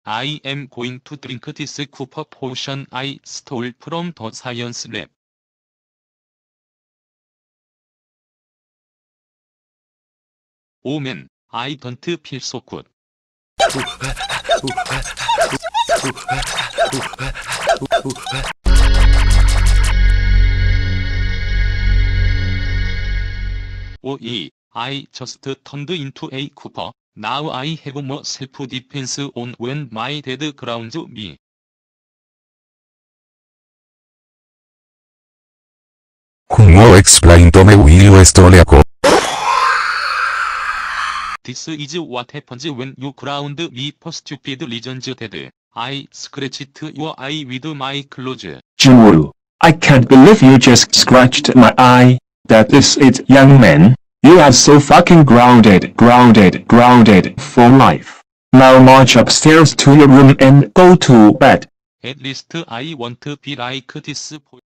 I am going to drink this koopa potion I stole from the science lab. Oh man, I don't feel so good. Oh yeah, I just turned into a koopa. Now I have more self-defense on when my dad grounds me. junwoo explain to me will you stole a koopa. This is what happens when you ground me for stupid reasons, Dad. I scratched your eye with my claws. Junwoo, I can't believe you just scratched my eye. That is it, young man. You are so fucking grounded for life. Now march upstairs to your room and go to bed. At least I won't be like this.